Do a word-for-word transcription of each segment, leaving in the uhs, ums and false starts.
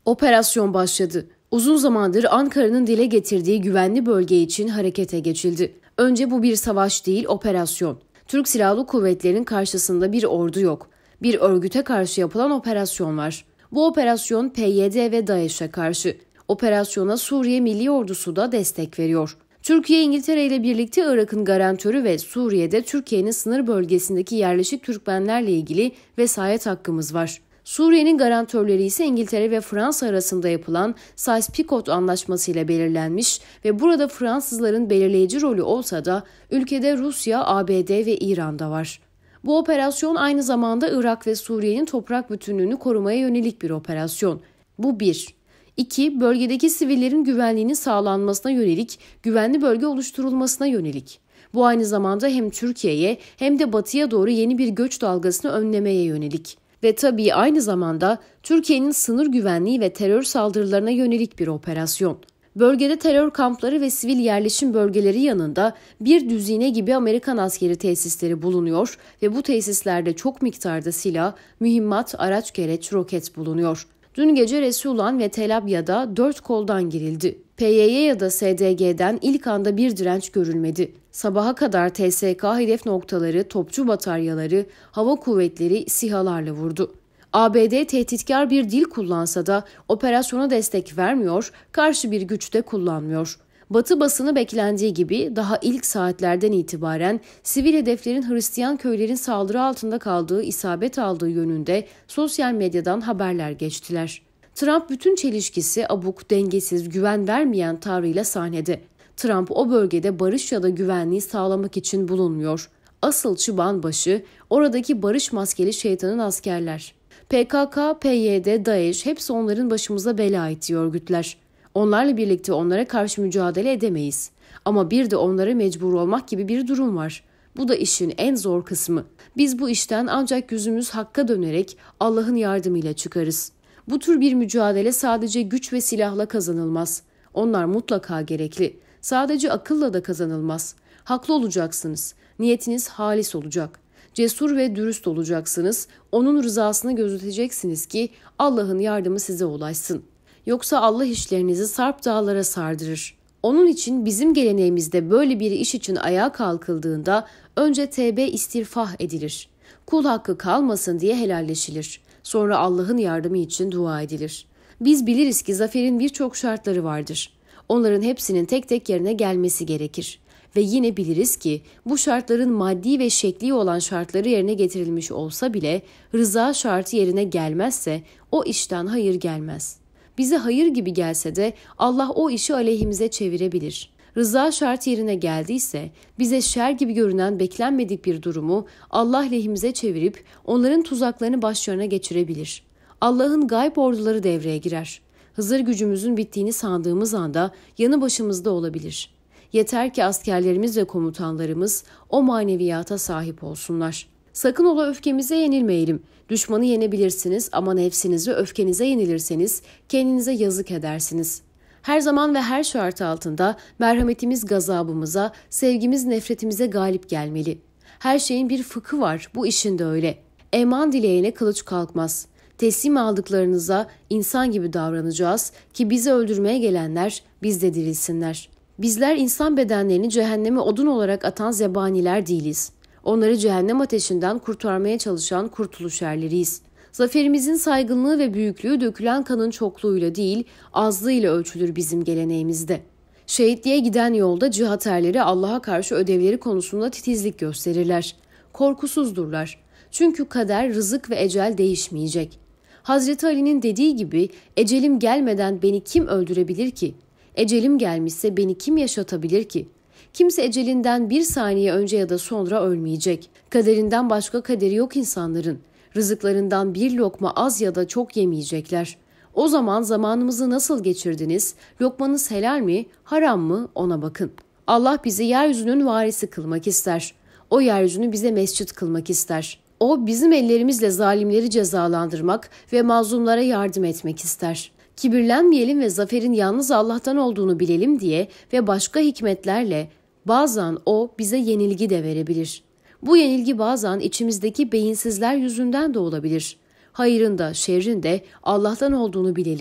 Operasyon başladı. Uzun zamandır Ankara'nın dile getirdiği güvenli bölge için harekete geçildi. Önce bu bir savaş değil, operasyon. Türk Silahlı Kuvvetleri'nin karşısında bir ordu yok. Bir örgüte karşı yapılan operasyon var. Bu operasyon P Y D ve DAEŞ'e karşı. Operasyona Suriye Milli Ordusu da destek veriyor. Türkiye, İngiltere ile birlikte Irak'ın garantörü ve Suriye'de Türkiye'nin sınır bölgesindeki yerleşik Türkmenlerle ilgili vesayet hakkımız var. Suriye'nin garantörleri ise İngiltere ve Fransa arasında yapılan Sykes-Picot Anlaşması ile belirlenmiş ve burada Fransızların belirleyici rolü olsa da ülkede Rusya, A B D ve İran da var. Bu operasyon aynı zamanda Irak ve Suriye'nin toprak bütünlüğünü korumaya yönelik bir operasyon. Bu bir. İki, bölgedeki sivillerin güvenliğinin sağlanmasına yönelik, güvenli bölge oluşturulmasına yönelik. Bu aynı zamanda hem Türkiye'ye hem de batıya doğru yeni bir göç dalgasını önlemeye yönelik. Ve tabii aynı zamanda Türkiye'nin sınır güvenliği ve terör saldırılarına yönelik bir operasyon. Bölgede terör kampları ve sivil yerleşim bölgeleri yanında bir düzine gibi Amerikan askeri tesisleri bulunuyor ve bu tesislerde çok miktarda silah, mühimmat, araç gereç, roket bulunuyor. Dün gece Resulan ve Tel Abyad'a dört koldan girildi. P Y Y ya da S D G'den ilk anda bir direnç görülmedi. Sabaha kadar T S K hedef noktaları, topçu bataryaları, hava kuvvetleri SİHA'larla vurdu. A B D tehditkar bir dil kullansa da operasyona destek vermiyor, karşı bir güç de kullanmıyor. Batı basını beklendiği gibi daha ilk saatlerden itibaren sivil hedeflerin Hristiyan köylerin saldırı altında kaldığı, isabet aldığı yönünde sosyal medyadan haberler geçtiler. Trump bütün çelişkisi, abuk, dengesiz, güven vermeyen tavrıyla sahnede. Trump o bölgede barış ya da güvenliği sağlamak için bulunmuyor. Asıl çıban başı oradaki barış maskeli şeytanın askerler. P K K, P Y D, DAEŞ hepsi onların başımıza bela ettiği örgütler. Onlarla birlikte onlara karşı mücadele edemeyiz. Ama bir de onlara mecbur olmak gibi bir durum var. Bu da işin en zor kısmı. Biz bu işten ancak yüzümüz Hakk'a dönerek Allah'ın yardımıyla çıkarız. Bu tür bir mücadele sadece güç ve silahla kazanılmaz. Onlar mutlaka gerekli. Sadece akılla da kazanılmaz. Haklı olacaksınız. Niyetiniz halis olacak. Cesur ve dürüst olacaksınız. Onun rızasını gözeteceksiniz ki Allah'ın yardımı size ulaşsın. Yoksa Allah işlerinizi sarp dağlara sardırır. Onun için bizim geleneğimizde böyle bir iş için ayağa kalkıldığında önce tevbe istirfah edilir. Kul hakkı kalmasın diye helalleşilir. Sonra Allah'ın yardımı için dua edilir. Biz biliriz ki zaferin birçok şartları vardır. Onların hepsinin tek tek yerine gelmesi gerekir. Ve yine biliriz ki bu şartların maddi ve şekli olan şartları yerine getirilmiş olsa bile rıza şartı yerine gelmezse o işten hayır gelmez. Bize hayır gibi gelse de Allah o işi aleyhimize çevirebilir. Rıza şartı yerine geldiyse bize şer gibi görünen beklenmedik bir durumu Allah lehimize çevirip onların tuzaklarını başlarına geçirebilir. Allah'ın gayb orduları devreye girer. Hızır gücümüzün bittiğini sandığımız anda yanı başımızda olabilir. Yeter ki askerlerimiz ve komutanlarımız o maneviyata sahip olsunlar. Sakın ola öfkemize yenilmeyelim. Düşmanı yenebilirsiniz ama nefsinizi öfkenize yenilirseniz kendinize yazık edersiniz. Her zaman ve her şart altında merhametimiz gazabımıza, sevgimiz nefretimize galip gelmeli. Her şeyin bir fıkhı var, bu işin de öyle. Eman dileyene kılıç kalkmaz. Teslim aldıklarınıza insan gibi davranacağız ki bizi öldürmeye gelenler bizde dirilsinler. Bizler insan bedenlerini cehenneme odun olarak atan zebaniler değiliz. Onları cehennem ateşinden kurtarmaya çalışan kurtuluş erleriyiz. Zaferimizin saygınlığı ve büyüklüğü dökülen kanın çokluğuyla değil, azlığıyla ölçülür bizim geleneğimizde. Şehitliğe giden yolda cihat erleri Allah'a karşı ödevleri konusunda titizlik gösterirler. Korkusuzdurlar. Çünkü kader, rızık ve ecel değişmeyecek. Hazreti Ali'nin dediği gibi, ecelim gelmeden beni kim öldürebilir ki? Ecelim gelmişse beni kim yaşatabilir ki? Kimse ecelinden bir saniye önce ya da sonra ölmeyecek. Kaderinden başka kaderi yok insanların. Rızıklarından bir lokma az ya da çok yemeyecekler. O zaman zamanımızı nasıl geçirdiniz? Lokmanız helal mi, haram mı? Ona bakın. Allah bizi yeryüzünün varisi kılmak ister. O yeryüzünü bize mescit kılmak ister. O bizim ellerimizle zalimleri cezalandırmak ve mazlumlara yardım etmek ister. Kibirlenmeyelim ve zaferin yalnız Allah'tan olduğunu bilelim diye ve başka hikmetlerle bazen o bize yenilgi de verebilir. Bu yenilgi bazen içimizdeki beyinsizler yüzünden de olabilir. Hayırın da şerrin de Allah'tan olduğunu bilelim.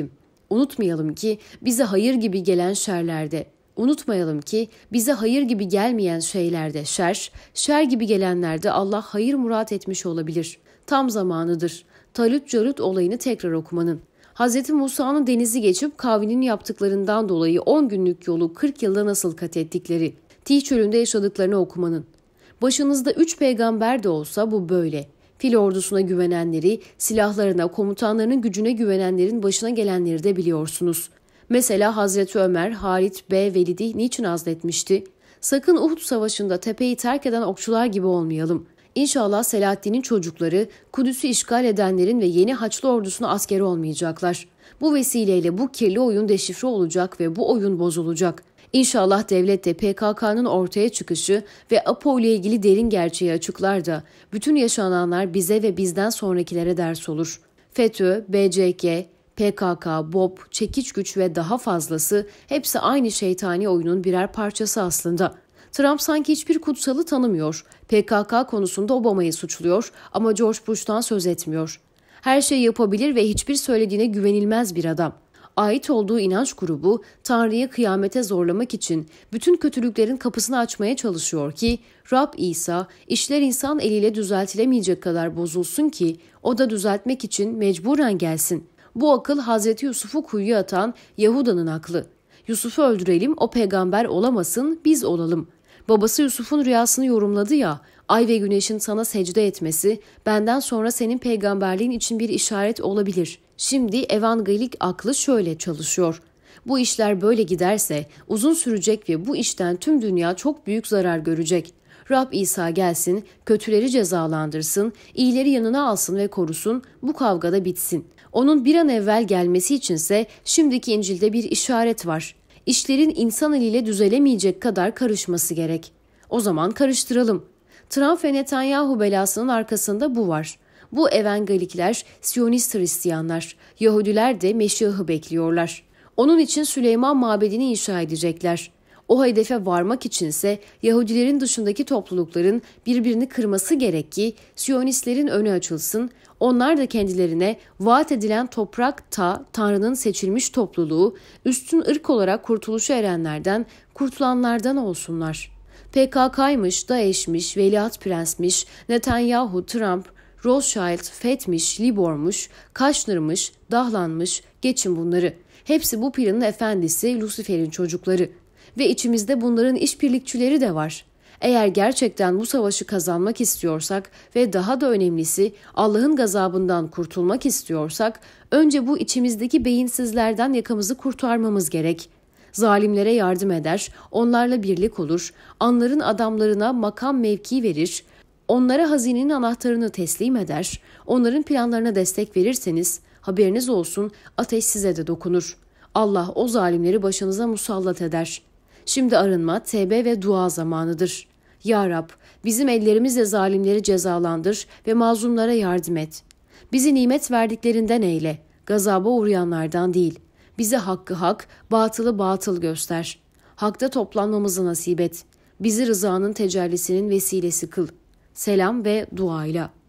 Unutmayalım ki bize hayır gibi gelen şerlerde, unutmayalım ki bize hayır gibi gelmeyen şeylerde şer, şer gibi gelenlerde Allah hayır murat etmiş olabilir. Tam zamanıdır. Talut Calut olayını tekrar okumanın. Hz. Musa'nın denizi geçip kavminin yaptıklarından dolayı on günlük yolu kırk yılda nasıl kat ettikleri, Tih çölünde yaşadıklarını okumanın. Başınızda üç peygamber de olsa bu böyle. Fil ordusuna güvenenleri, silahlarına, komutanlarının gücüne güvenenlerin başına gelenleri de biliyorsunuz. Mesela Hazreti Ömer, Halit B. Velid'i niçin azletmişti? Sakın Uhud Savaşı'nda tepeyi terk eden okçular gibi olmayalım. İnşallah Selahaddin'in çocukları Kudüs'ü işgal edenlerin ve yeni Haçlı ordusuna askeri olmayacaklar. Bu vesileyle bu kirli oyun deşifre olacak ve bu oyun bozulacak. İnşallah devlet de P K K'nın ortaya çıkışı ve APO ile ilgili derin gerçeği açıklar da bütün yaşananlar bize ve bizden sonrakilere ders olur. FETÖ, B C K, P K K, BOP, çekiç güç ve daha fazlası hepsi aynı şeytani oyunun birer parçası aslında. Trump sanki hiçbir kutsalı tanımıyor. P K K konusunda Obama'yı suçluyor ama George Bush'tan söz etmiyor. Her şeyi yapabilir ve hiçbir söylediğine güvenilmez bir adam. Ait olduğu inanç grubu Tanrı'yı kıyamete zorlamak için bütün kötülüklerin kapısını açmaya çalışıyor ki Rab İsa işler insan eliyle düzeltilemeyecek kadar bozulsun ki o da düzeltmek için mecburen gelsin. Bu akıl Hazreti Yusuf'u kuyuya atan Yahuda'nın aklı. Yusuf'u öldürelim, o peygamber olamasın, biz olalım. Babası Yusuf'un rüyasını yorumladı ya, ay ve güneşin sana secde etmesi benden sonra senin peygamberliğin için bir işaret olabilir. Şimdi evangelik aklı şöyle çalışıyor. Bu işler böyle giderse uzun sürecek ve bu işten tüm dünya çok büyük zarar görecek. Rab İsa gelsin, kötüleri cezalandırsın, iyileri yanına alsın ve korusun, bu kavgada bitsin. Onun bir an evvel gelmesi içinse şimdiki İncil'de bir işaret var. İşlerin insan eliyle düzelemeyecek kadar karışması gerek. O zaman karıştıralım. Trump ve Netanyahu belasının arkasında bu var. Bu evangelikler, Siyonist Hristiyanlar, Yahudiler de Meşih'i bekliyorlar. Onun için Süleyman Mabedi'ni inşa edecekler. O hedefe varmak içinse Yahudilerin dışındaki toplulukların birbirini kırması gerek ki Siyonistlerin önü açılsın, onlar da kendilerine vaat edilen toprakta Tanrı'nın seçilmiş topluluğu, üstün ırk olarak kurtuluşa erenlerden, kurtulanlardan olsunlar. P K K'ymış, DAEŞ'miş, Veliaht Prens'miş, Netanyahu, Trump, Rothschild, FETÖ'miş, Libor'muş, Kaşnır'mış, Dahlan'mış, geçin bunları. Hepsi bu planın efendisi Lucifer'in çocukları. Ve içimizde bunların işbirlikçileri de var. Eğer gerçekten bu savaşı kazanmak istiyorsak ve daha da önemlisi Allah'ın gazabından kurtulmak istiyorsak önce bu içimizdeki beyinsizlerden yakamızı kurtarmamız gerek. Zalimlere yardım eder, onlarla birlik olur, anların adamlarına makam mevki verir, onlara hazinenin anahtarını teslim eder, onların planlarına destek verirseniz haberiniz olsun ateş size de dokunur. Allah o zalimleri başınıza musallat eder. Şimdi arınma, tevbe ve dua zamanıdır. Ya Rab, bizim ellerimizle zalimleri cezalandır ve mazlumlara yardım et. Bizi nimet verdiklerinden eyle, gazaba uğrayanlardan değil. Bize hakkı hak, batılı batıl göster. Hakta toplanmamızı nasip et. Bizi rızanın tecellisinin vesilesi kıl. Selam ve duayla.